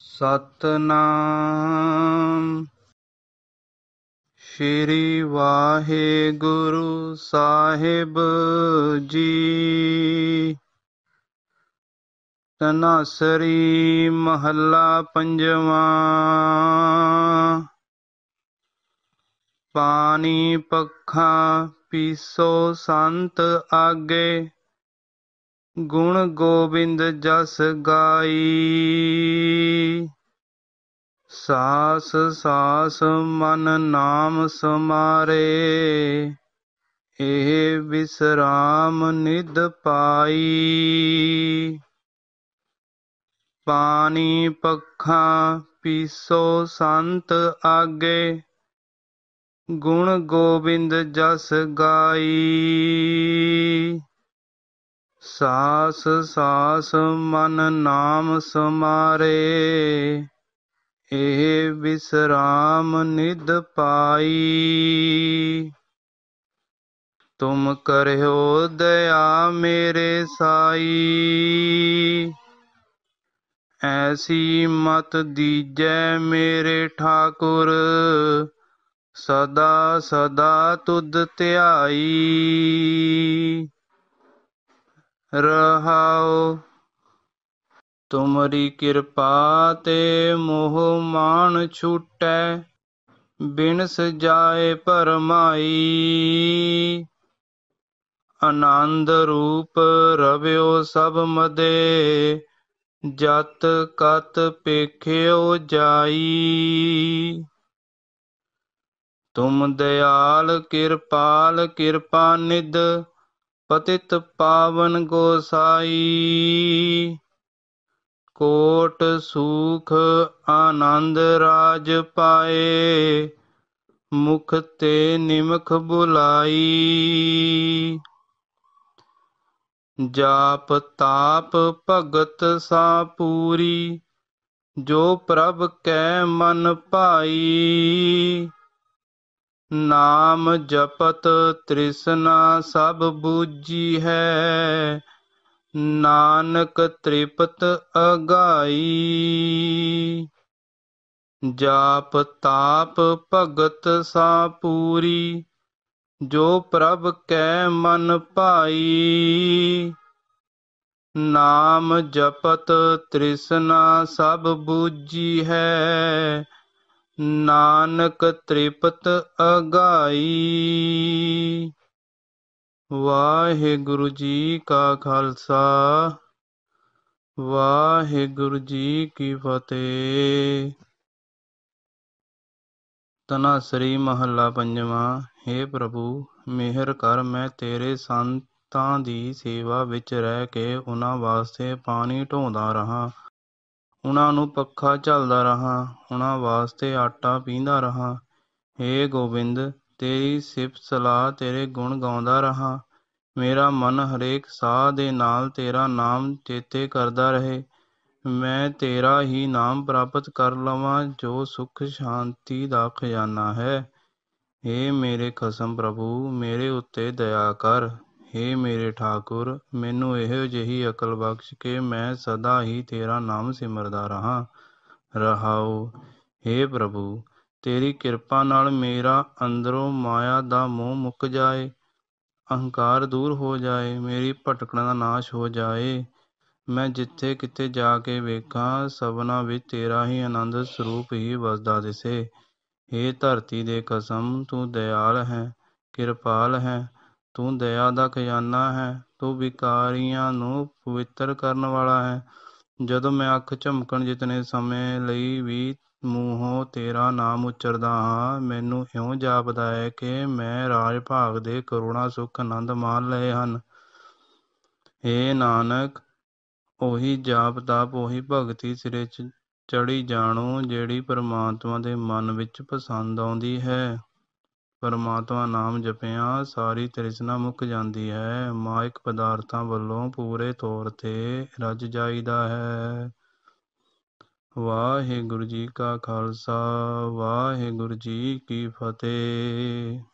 ਸਤਨਾਮ ਸ਼੍ਰੀ ਵਾਹਿਗੁਰੂ ਸਾਹਿਬ ਜੀ। ਧਨਾਸਰੀ ਮਹੱਲਾ ਪੰਜਵਾਂ। ਪਾਣੀ ਪੱਖਾਂ ਪੀਸੋ ਸੰਤ ਆਗੇ, ਗੁਣ ਗੋਬਿੰਦ ਜਸ ਗਾਈ। ਸਾਸ ਸਾਸ ਮਨ ਨਾਮ ਸਮਾਰੇ, ਇਹ ਵਿਸਰਾਮ ਨਿਧ ਪਾਈ। ਪਾਣੀ ਪੱਖਾਂ ਪੀਸੋ ਸੰਤ ਆਗੇ, ਗੁਣ ਗੋਬਿੰਦ ਜਸ ਗਾਈ। ਸਾਸ ਸਾਸ ਮਨ ਨਾਮ ਸਮਾਰੇ, ਇਹ ਵਿਸਰਾਮ ਨਿਧ ਪਾਈ। ਤੁਮ ਕਰਿਓ ਦਇਆ ਮੇਰੇ ਸਾਈ, ਐਸੀ ਮਤ ਦੀਜੈ ਮੇਰੇ ਠਾਕੁਰ। ਸਦਾ ਸਦਾ ਤੁਧ ਧਿਆਈ। ਰਹਾਉ ਤੁਮਰੀ ਕਿਰਪਾ ਤੇ ਮੋਹ ਮਾਨ ਛੂਟੈ, ਬਿਨ ਸਜਾਏ ਭਰਮਾਈ। ਆਨੰਦ ਰੂਪ ਰਵਿਓ ਸਭ ਮਦੇ, ਜਤ ਕਤ ਪੇਖਿਓ ਜਾਈ। ਤੁਮ ਦਇਆਲ ਕਿਰਪਾਲ ਕਿਰਪਾ ਨਿਧ, ਪਤਿਤ ਪਾਵਨ ਗੋਸਾਈ। ਕੋਟ ਸੂਖ ਆਨੰਦ ਰਾਜ ਪਾਏ, ਮੁਖ ਤੇ ਨਿਮਖ ਬੁਲਾਈ। ਜਾਪ ਤਾਪ ਭਗਤ ਸਾ ਪੂਰੀ, ਜੋ ਪ੍ਰਭ ਕੈ ਮਨ ਭਾਈ। ਨਾਮ ਜਪਤ ਤ੍ਰਿਸ਼ਨਾ ਸਭ ਬੂਝੀ ਹੈ, ਨਾਨਕ ਤ੍ਰਿਪਤ ਅਗਾਈ। ਜਾਪ ਤਾਪ ਭਗਤ ਸਾ ਪੂਰੀ, ਜੋ ਪ੍ਰਭ ਕੈ ਮਨ ਭਾਈ। ਨਾਮ ਜਪਤ ਤ੍ਰਿਸ਼ਨਾ ਸਭ ਬੂਝੀ ਹੈ, ਨਾਨਕ ਤ੍ਰਿਪਤ ਅਗਾਈ। ਵਾਹਿਗੁਰੂ ਜੀ ਕਾ ਖਾਲਸਾ, ਵਾਹਿਗੁਰੂ ਜੀ ਕੀ ਫਤਿਹ। ਧਨਾਸਰੀ ਮਹੱਲਾ ਪੰਜਵਾਂ। ਹੇ ਪ੍ਰਭੂ, ਮਿਹਰ ਕਰ, ਮੈਂ ਤੇਰੇ ਸੰਤਾਂ ਦੀ ਸੇਵਾ ਵਿੱਚ ਰਹਿ ਕੇ ਉਹਨਾਂ ਵਾਸਤੇ ਪਾਣੀ ਢੋਂਦਾ ਰਹਾਂ, ਉਹਨਾਂ ਨੂੰ ਪੱਖਾ ਝੱਲਦਾ ਰਹਾਂ, ਉਹਨਾਂ ਵਾਸਤੇ ਆਟਾ ਪੀਂਦਾ ਰਹਾਂ। ਹੇ ਗੋਬਿੰਦ, ਤੇਰੀ ਸਿਫਤ ਸਲਾਹ ਤੇਰੇ ਗੁਣ ਗਾਉਂਦਾ ਰਹਾਂ। ਮੇਰਾ ਮਨ ਹਰੇਕ ਸਾਹ ਦੇ ਨਾਲ ਤੇਰਾ ਨਾਮ ਚੇਤੇ ਕਰਦਾ ਰਹੇ। ਮੈਂ ਤੇਰਾ ਹੀ ਨਾਮ ਪ੍ਰਾਪਤ ਕਰ ਲਵਾਂ, ਜੋ ਸੁੱਖ ਸ਼ਾਂਤੀ ਦਾ ਖਜ਼ਾਨਾ ਹੈ। ਹੇ ਮੇਰੇ ਖਸਮ ਪ੍ਰਭੂ, ਮੇਰੇ ਉੱਤੇ ਦਇਆ ਕਰ। ਹੇ ਮੇਰੇ ਠਾਕੁਰ, ਮੈਨੂੰ ਇਹੋ ਜਿਹੀ ਅਕਲ ਬਖਸ਼ ਕੇ ਮੈਂ ਸਦਾ ਹੀ ਤੇਰਾ ਨਾਮ ਸਿਮਰਦਾ ਰਹਾਂ। ਰਹਾਉ ਹੇ ਪ੍ਰਭੂ, ਤੇਰੀ ਕਿਰਪਾ ਨਾਲ ਮੇਰਾ ਅੰਦਰੋਂ ਮਾਇਆ ਦਾ ਮੋਹ ਮੁੱਕ ਜਾਏ, ਅਹੰਕਾਰ ਦੂਰ ਹੋ ਜਾਏ, ਮੇਰੀ ਭਟਕਣ ਦਾ ਨਾਸ਼ ਹੋ ਜਾਏ। ਮੈਂ ਜਿੱਥੇ ਕਿਤੇ ਜਾ ਕੇ ਵੇਖਾਂ, ਸਭਨਾਂ ਵਿੱਚ ਤੇਰਾ ਹੀ ਆਨੰਦ ਸਰੂਪ ਹੀ ਵਸਦਾ ਦਿਸੇ। ਹੇ ਧਰਤੀ ਦੇ ਖਸਮ, ਤੂੰ ਦਇਆਲ ਹੈ, ਕਿਰਪਾਲ ਹੈ, ਤੂੰ ਦਇਆ ਦਾ ਖਜ਼ਾਨਾ ਹੈ, ਤੂੰ ਵਿਕਾਰੀਆਂ ਨੂੰ ਪਵਿੱਤਰ ਕਰਨ ਵਾਲਾ ਹੈ। ਜਦੋਂ ਮੈਂ ਅੱਖ ਝਮਕਣ ਜਿਤਨੇ ਸਮੇਂ ਲਈ ਵੀ ਮੂੰਹੋਂ ਤੇਰਾ ਨਾਮ ਉਚਰਦਾ ਹਾਂ, ਮੈਨੂੰ ਇਉਂ ਜਾਪਦਾ ਹੈ ਕਿ ਮੈਂ ਰਾਜ ਭਾਗ ਦੇ ਕਰੋੜਾਂ ਸੁੱਖ ਆਨੰਦ ਮਾਣ ਲਏ ਹਨ। ਹੇ ਨਾਨਕ, ਉਹੀ ਜਾਪ ਤਾਪ ਉਹੀ ਭਗਤੀ ਸਿਰੇ ਚੜੀ ਜਾਣੋ, ਜਿਹੜੀ ਪਰਮਾਤਮਾ ਦੇ ਮਨ ਵਿੱਚ ਪਸੰਦ ਆਉਂਦੀ ਹੈ। ਪਰਮਾਤਮਾ ਨਾਮ ਜਪਿਆਂ ਸਾਰੀ ਤ੍ਰਿਸ਼ਨਾ ਮੁੱਕ ਜਾਂਦੀ ਹੈ। ਮਾਇਕ ਪਦਾਰਥਾਂ ਵੱਲੋਂ ਪੂਰੇ ਤੌਰ ਤੇ ਰੱਜ ਜਾਈਦਾ ਹੈ। ਵਾਹਿਗੁਰੂ ਜੀ ਕਾ ਖਾਲਸਾ, ਵਾਹਿਗੁਰੂ ਜੀ ਕੀ ਫਤਿਹ।